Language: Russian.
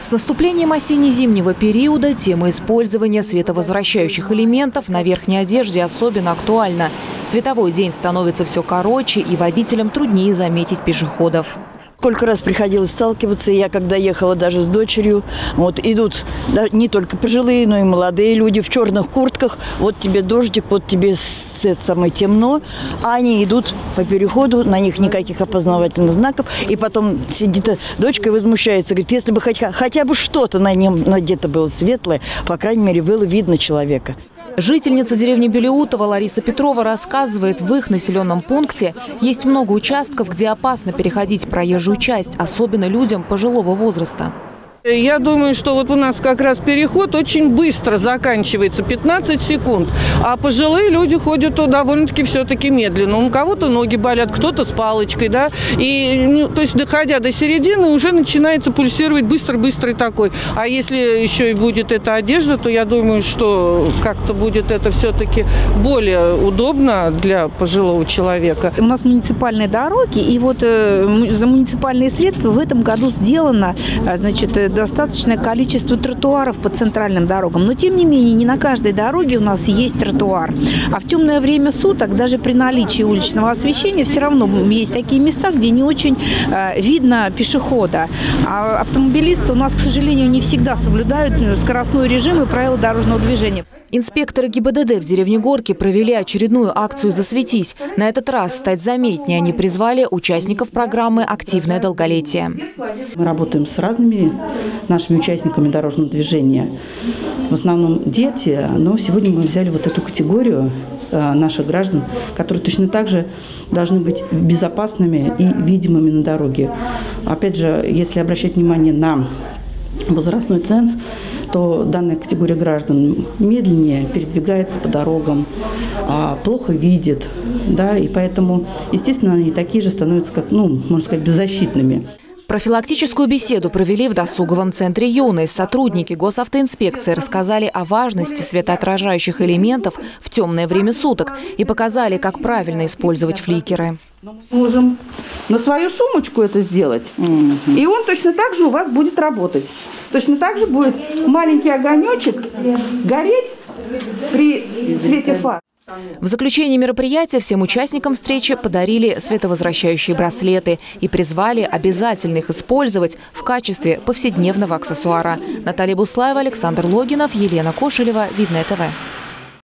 С наступлением осенне-зимнего периода тема использования световозвращающих элементов на верхней одежде особенно актуальна. Световой день становится все короче, и водителям труднее заметить пешеходов. Сколько раз приходилось сталкиваться, я когда ехала даже с дочерью, вот идут не только пожилые, но и молодые люди в черных куртках, вот тебе дождик, вот тебе самое темно, а они идут по переходу, на них никаких опознавательных знаков, и потом сидит дочка и возмущается, говорит, если бы хотя бы что-то на нем надето было светлое, по крайней мере, было видно человека. Жительница деревни Белеутово Лариса Петрова рассказывает, в их населенном пункте есть много участков, где опасно переходить проезжую часть, особенно людям пожилого возраста. Я думаю, что вот у нас как раз переход очень быстро заканчивается, 15 секунд. А пожилые люди ходят довольно-таки все-таки медленно. У кого-то ноги болят, кто-то с палочкой, да. И, то есть, доходя до середины, уже начинается пульсировать быстро-быстрый такой. А если еще и будет эта одежда, то я думаю, что как-то будет это все-таки более удобно для пожилого человека. У нас муниципальные дороги, и вот за муниципальные средства в этом году сделано, значит, достаточное количество тротуаров по центральным дорогам. Но, тем не менее, не на каждой дороге у нас есть тротуар. А в темное время суток, даже при наличии уличного освещения, все равно есть такие места, где не очень видно пешехода. А автомобилисты у нас, к сожалению, не всегда соблюдают скоростной режим и правила дорожного движения. Инспекторы ГИБДД в деревне Горки провели очередную акцию «Засветись». На этот раз стать заметнее они призвали участников программы «Активное долголетие». Мы работаем с разными нашими участниками дорожного движения. В основном дети, но сегодня мы взяли вот эту категорию наших граждан, которые точно так же должны быть безопасными и видимыми на дороге. Опять же, если обращать внимание на возрастной ценз, то данная категория граждан медленнее передвигается по дорогам, плохо видит, да, и поэтому, естественно, они такие же становятся, как, можно сказать, беззащитными. Профилактическую беседу провели в досуговом центре «Юность». Сотрудники госавтоинспекции рассказали о важности светоотражающих элементов в темное время суток и показали, как правильно использовать фликеры. Можем на свою сумочку это сделать, и он точно так же у вас будет работать. Точно так же будет маленький огонечек гореть при свете фар. В заключение мероприятия всем участникам встречи подарили световозвращающие браслеты и призвали обязательно их использовать в качестве повседневного аксессуара. Наталья Буслаева, Александр Логинов, Елена Кошелева, Видное ТВ.